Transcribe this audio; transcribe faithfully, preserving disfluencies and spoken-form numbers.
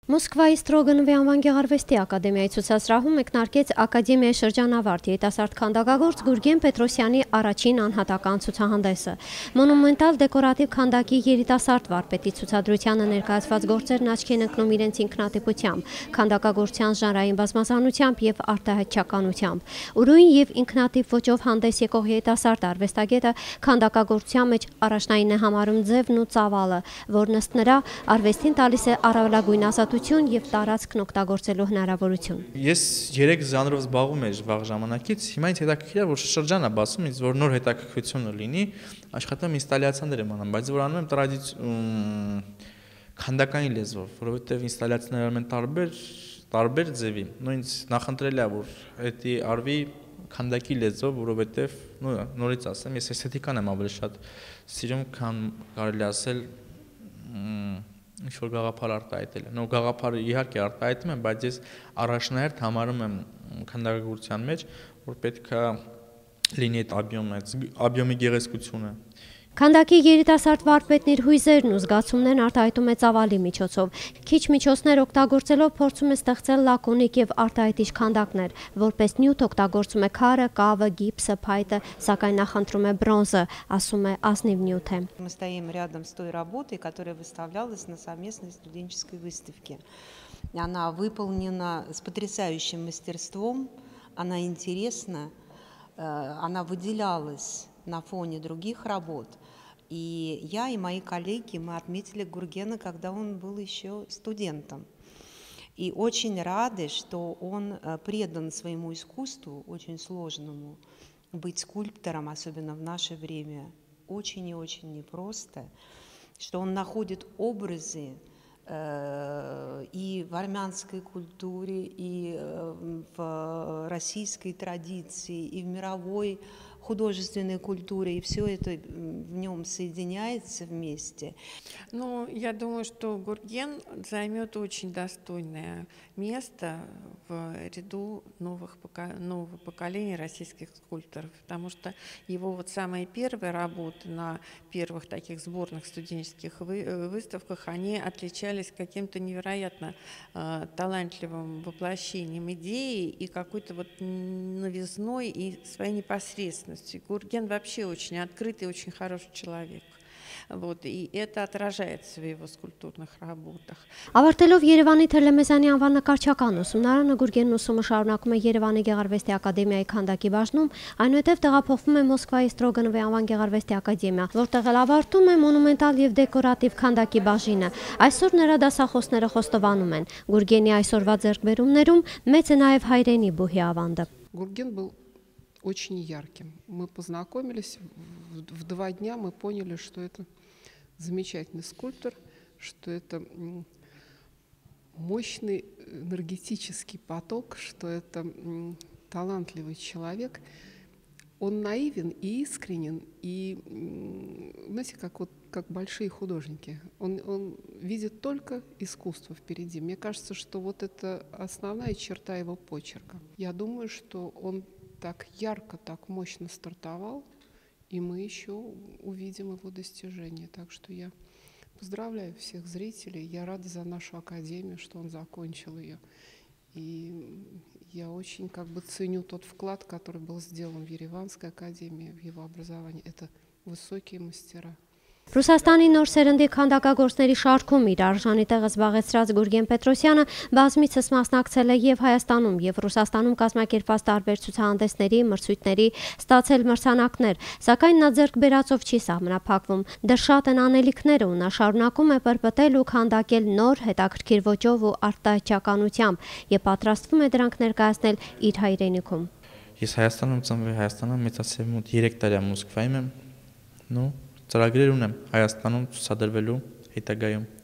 Մոսկվայի Ստրոգանովի անվան գեղարվեստի ակադեմիայի ցուցասրահում մեկնարկեց ակադեմիայի շրջանավարտ երիտասարդ քանդակագործ Գուրգեն Պետրոսյանի առաջին անհատական ցուցահանդեսը։ Մոնումենտալ դեկորատիվ քանդակի երիտասարդ վարպետի ցուցադրությանը ներկայացված գործերն աչքի են ընկնում իրենց ինքնատիպությամբ, քանդակագործության ժանրային բազմազանությամբ եւ արտահայտչականությամբ։ Ուրույն եւ ինքնատիպ ոճով հանդես եկող երիտասարդ արվեստագետը քանդակագործության մեջ առաջնային է համարում ձևն ու ծավալը, որն ըստ նրա արվեստին տալիս է առավելագույն ազատություն եւ տարածքն օգտագործելու հնարավորություն։ Ես երեք ժանրով զբաղվում եմ վաղ ժամանակից, հիմա ինձ հետաքրքիր է, որ շրջան է բացում, ինձ որ նոր հետաքրքրություն լինի, աշխատեմ ինստալյացիաներ եմ անում, բայց որ անում եմ տրադիցիոն քանդակային լեզվով, որովհետեւ ինստալյացիաները անում են տարբեր տարբեր ձևի։ Նույնիսկ նախընտրել է, որ դա արվի քանդակի լեզվով, որովհետեւ նորից ասեմ, ես էսթետիկան եմ ավելի շատ սիրում, քան կարելի ասել ինչ-որ գաղափար արտահայտել։ Նո գաղափարը իհարկե արտահայտում եմ, բայց ես առաջնահերթ համարում եմ քանդակագործության մեջ, որ պետք է լինի այդ աբյոմը, աբյոմի գեղեցկությունը։ Քանդակի երիտասարդ վարպետն իր հույզերն ու զգացումներն արտահայտում է ծավալի միջոցով։ Քիչ միջոցներ օգտագործելով փորձում է ստեղծել լակոնիկ եւ արտահայտիչ քանդակներ, որպես նյութ օգտագործում է քարը, կավը, գիպսը, փայտը, սակայն նախընտրում է բրոնզը, ասում է ազնիվ նյութ է։ Мы стоим рядом с той работой, которая выставлялась на совместной студенческой выставке. Она выполнена с потрясающим мастерством, она интересна, она выделялась на фоне других работ. И я и мои коллеги, мы отметили Гургена, когда он был еще студентом. И очень рады, что он предан своему искусству, очень сложному. Быть скульптором, особенно в наше время, очень и очень непросто. Что он находит образы э, и в армянской культуре, и э, в российской традиции, и в мировой художественной культуре, и все это в нем соединяется вместе. Ну, я думаю, что Гурген займет очень достойное место в ряду новых, нового поколения российских скульпторов, потому что его вот самые первые работы на первых таких сборных студенческих выставках, они отличались каким-то невероятно э, талантливым воплощением идеи и какой-то вот новизной и своей непосредственностью. Гурген вообще очень открытый, очень хороший человек. Вот, и это отражается в его скульптурных работах. Ավարտելով Երևանի Թելեմեզանի անվան նկարչական ուսումնարանը Գուրգենն ուսումը շարունակում է Երևանի Գեղարվեստի ակադեմիայի քանդակի բաժնում, այնուհետև տեղափոխվում է Մոսկվայի Ստրոգանովի անվան Գեղարվեստի ակադեմիա, որտեղ էլ ավարտում է մոնումենտալ եւ դեկորատիվ քանդակի բաժինը։ Այսօր նրա դասախոսները խոստովանում են, Գուրգենի այսօրվա ձեռքբերումներում մեծ է նաեւ հայրենի բուհի ավանդը։ Гурген был очень ярким. Мы познакомились, в, в два дня мы поняли, что это замечательный скульптор, что это мощный энергетический поток, что это талантливый человек. Он наивен и искренен, и, знаете, как, вот, как большие художники. Он, он видит только искусство впереди. Мне кажется, что вот это основная черта его почерка. Я думаю, что он так ярко, так мощно стартовал, и мы еще увидим его достижения. Так что я поздравляю всех зрителей. Я рада за нашу академию, что он закончил ее. И я очень как бы ценю тот вклад, который был сделан в Ереванской академии, в его образовании. Это высокие мастера. Ռուսաստանի նոր սերնդի քանդակագործների շարքում իր արժանի տեղը զբաղեցրած Գուրգեն Պետրոսյանը բազմիցս մասնակցել է եւ Հայաստանում եւ Ռուսաստանում կազմակերպված տարբեր ցուցահանդեսների, մրցույթների, ստացել մրցանակներ, սակայն նա ձեռք բերածով չի սահմանափակվում։ Դեռ շատ են անելիքները ու նա շարունակում է պրպտել ու քանդակել նոր հետաքրքիր ոճով ու արտահայտչականությամբ եւ պատրաստվում է դրանք ներկայացնել իր հայրենիքում։ Ես Հայաստանում ծնվել, Հայաստանում մեծացել մոտ երեք տարի Մոսկվայում եմ, նո ծրագրեր ունեմ Հայաստանում ցուցադրվելու հետագայում։